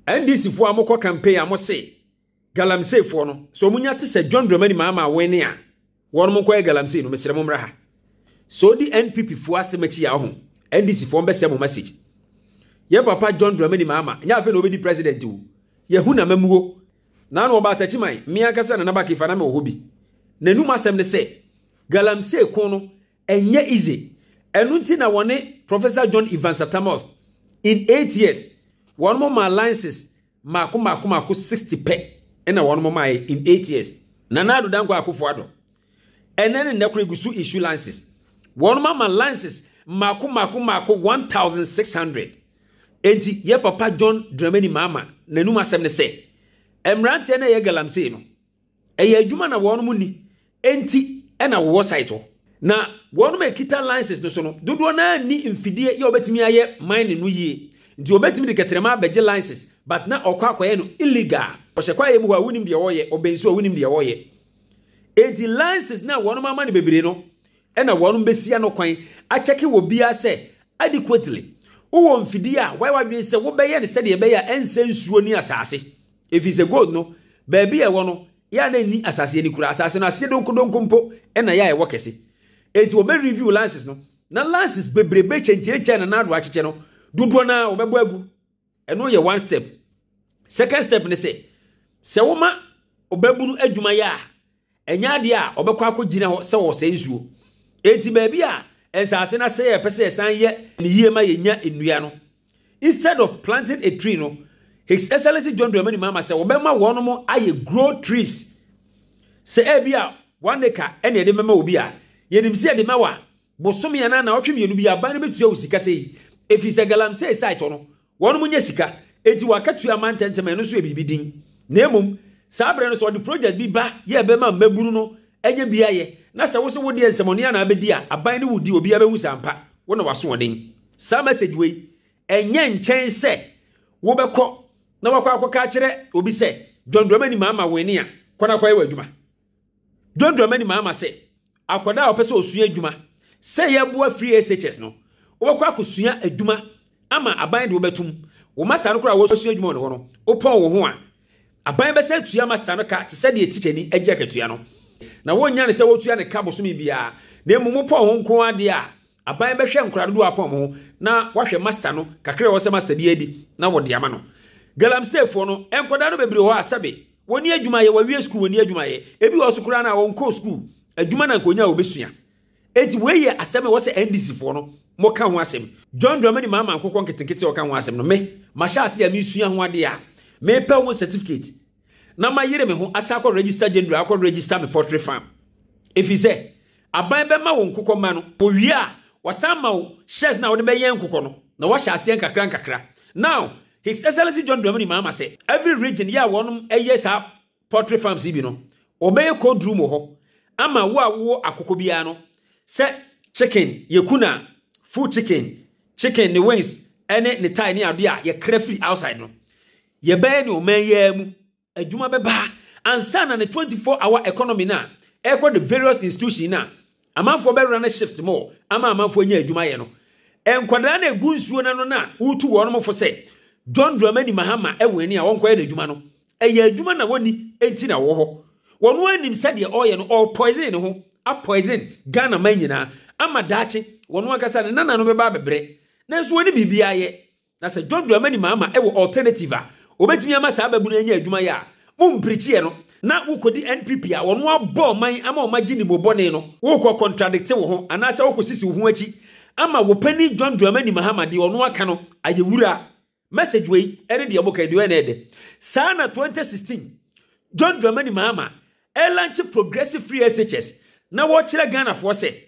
NDC fo amoko campaign amose galamsey fo no so munya te se John Dramani Mahama wene a won mo koye galamsey no mesere mo mra ha so di NPP fo asemachi ya ho NDC fo mbese mo message ye papa John Dramani Mahama nya afa no obedi president wo ye hu na mamuo na no ba tachi man mi akasa na Nanaba K Effah na me wo bi nanum asem ne se galamsey ko no enye easy enu nti na wone Professor John Evans Satamos in 8 years one more alliances mako 60 pe ena one more in 8 years Nana do danko Akufo-Addo enen ne kure gusu issue lances one more alliances mako 1600 enti ye papa John Dramani Mahama nanum asem ne se emrante na ye galamsey no eye adwuma na one mu ni enti ena wo site ho na one more kita lances no so no dodo na ni mfidie ye obetimi aye mine no yie nti obetimi de ketrema beje licenses but na okwakoye no illegal ohyekwaye mu wa wunim de woye obensu wunim de woye enti licenses na wonu mama ne bebere no na wonu besia no kwan a cheke wo bia se adequately wo mfidi a why wadwen se wo beye ne se de beye ensensuo ni asase if is a gold no baby e wono ya na ni asase ni kura asase no ase donko mpo na ya e wo kese enti wo be review licenses no na licenses bebere be chenche na do acheche no dudu na obebo agu eno ye one step second step ne se woma obebunu adwuma ya enya de a obekọ akogina ho se wo se nsuo enti baabi a ensase na se ye pese san ye ne yie ma yenya enua no instead of planting a tree no His Excellency John Dramani Mahama se obema wono mo aye grow trees se ebi a 1 acre ene de mema obi a yenim se de mawa bosomi yana na otwemienu bi aban ne betua osika sei efise galamsey site no wono munya sika eti wakatua mantentem no so ebibidin na emum sabre no so the project bi ba ye be ma maburu no enye bia ye na se wo se wo de ensemoni na abedi a aban ne wudi obi abehu sampa wo na waso oden sa message we enye nchen se wo bekọ na wakọ akoka kire obi se John Dramani Mahama weni a kwana kwa ewa adwuma John Dramani Mahama se akoda opese osua adwuma se ye boa free SHS no wobekọ akosua adwuma ama aban de wobetum wo master no kura wo sua adwuma no no opon wo ho a aban be se tua master no ka te se de teacher ni agye akatua no na wonya ne se wotua ne ka boso mi bia na emu pon ho nko ade a aban be hwe nkura do apon ho na wahwe master no kakra wo se master bi adi na wo de ama no galamsey fo no enkoda no bebre ho asabe woni adwuma ye wawie school woni adwuma ye ebi wo so kura na won ko school adwuma na nkonya obesua eti weye aseme wo se NDC fo no mo ka ho asem John Dramani Mahama akokon ketekete o ka ho asem no me ma sha ase ya mi sua ho ade a me pe ho certificate na ma yire me ho asa akọ register general akọ register me poultry farm if he say aban be ma won kokọ ma no owie a wasan ma wo shares na wo de be yen kokọ no na wo sha ase nkakra now His Excellency John Dramani Mahama say every region ya wonum eyesa poultry farms ibi no obey code room ho ama wo awo akoko bia no say chicken yekuna full chicken ne wings ene ne tie ne ade a ye cra free outside no ye be ne o man ya mu adwuma be ba ansa na ne 24-hour economy na ekọ the various institutions na amanfo be run shift more ama amanfo nya adwuma ye no enkwada na egu nsuo na no na utu wo no mfo say John Dramani Mahama eweni a wonko ye na adwuma no eye adwuma na woni enti na wo ho wono anim sade oye no all poison ho a poison Ghana man nyina ama daache wono akasa ne nana no beba bebre na so woni bibia ye na se John Dramani Mahama ewo alternative a obetimi ama sa babu na nya adwuma ya mum preachie no na wukodi NPP a wono abo man ama o magini bobone no wukọ contradict wo ho anasa wukosisi wo ho achi ama wo pani John Dramani Mahama de wono aka no ayewura message we ene de aboka de ene de sana 2016 John Dramani Mahama launch progressive free SHS na wo kire Ghana for say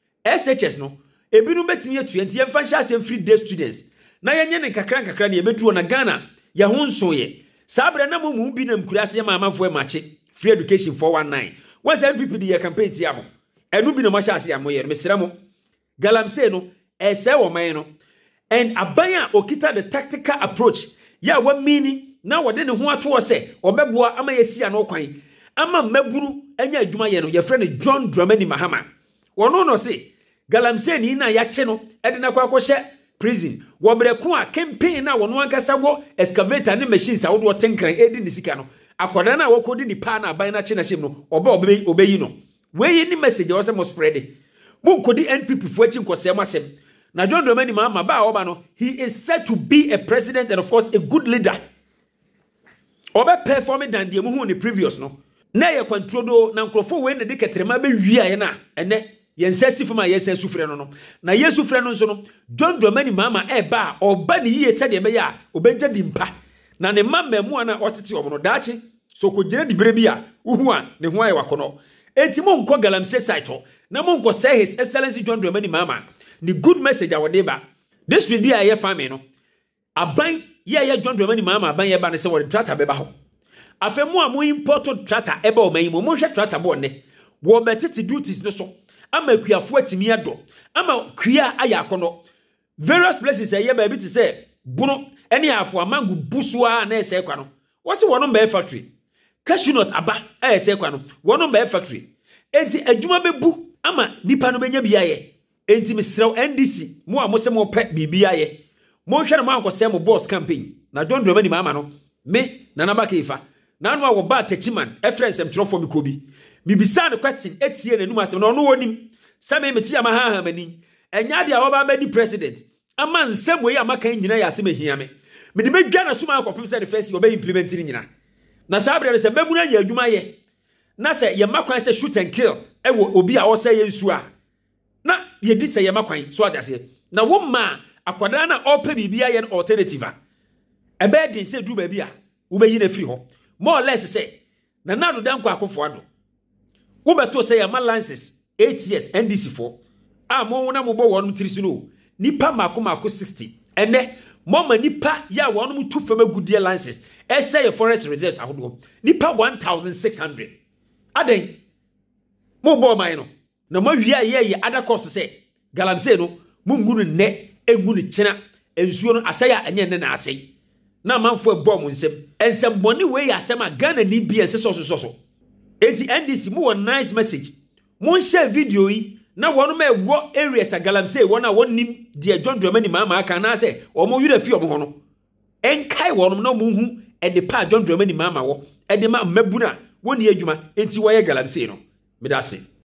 SHS no ebinu betimi atu enti emfa hya asem free day students na yenye ne kakra na ebetu na Ghana ya ho nsoye sabre na mu bi na mkurase ma amafo mache free education 419 once NPP de campaign ti amo enu bi na mo hya ase amo ye mesere mo galamsey no ese wo man no and abaya okita the tactical approach ya wa mini na wode ne ho ato se obeboa ama yesia no kwan ama maburu anya adwuma ye no ye frɛ ne John Dramani Mahama wono no se galamsey ni na ya che no ede na kwa hye prison wobreko a campaign na wono ankasa wo excavator ne machines a wo tenkran edi ni sika no akoda na wokodi ni pa na aban na che na hyem no obeyi no we ni message wo se mo spread mo kodi NPP fo achi nkosem asem na John Dramani Mahama ba oba no he is said to be a president and of course a good leader oba performing than the mu hu ni previous no na ye kwantrodo na nkrofo we ne de ketrema be wiaye na ene yensasi fuma yesa sufre no na yesu frɛ no nso no John Dramani Mahama eba oba ne yiye sɛ de be ya obegya dimpa na ne mammamu ana otete omo no daachi so ko gire dibere bi a uhu a ne ho aye wakono enti mo nko galamsey site na mo nko say his excellency John Dramani Mahama ni good message awodeba this will be a year family no aban ye John Dramani Mahama aban ye ba ne se wo tractor beba ho afemu a mo import tractor eba o man mo hwe tractor bo ne wo betete duties no so ama kuafo atimi ado ama kua ayakono various places ye ba bi ti se bunu ene afo amangu busu a na ese kwa no wo se wono be factory cashew nut aba ese kwa no wono be factory enti adwuma bebu ama nipa no benya biaye enti misrew NDC mo a mo se mo pe bibiaye mo hwe na mo ankose mo boss campaign na John Dramani Mahama no me Nanaba K Effah na no wo ba tachiman efrens em trofo mi kobi bibisa ne question etie nanum asem na ono wonim same meti ama ha mani enya dia wo ba di president ama nsem we amaka nyina ya asem ahia me de bedwa na suma akopem se the first obe implement ni nyina na sabre se mebuna nya adwuma ye na se ye makwan se shoot and kill ewo obi a wo se ye nsu a na ye di se ye makwan so atase na wo ma akwada na ope bibia ye alternative ebe din se du ba bi a wo be yi na free ho more or less say na nado dan kwa akofo ado wo beto say ya lances 8 years NDC for mo na mo bo wonu tirisi no nipa mako 60 ene mo ma nipa ya wonu mu tu fam agudie lances say your forest reserves ahodo nipa 1600 aden mo bo man no na ma wia ye ada course say galamsey no mo ngunu ne engunu kina ensuo no asaya enye ne na asai na manfo ebo mo nsem boni we asem a Ghana ni bia se so enti NDC mo nice message mo share video yi na wono ma ewo areas a galamsey wona wonim de John Dramani Mahama aka na se o mo yura fi o mo ho no enkai wono na mo hu e de pa John Dramani Mahama wo e de ma mabuna woni adwuma enti wo ye galamsey no medase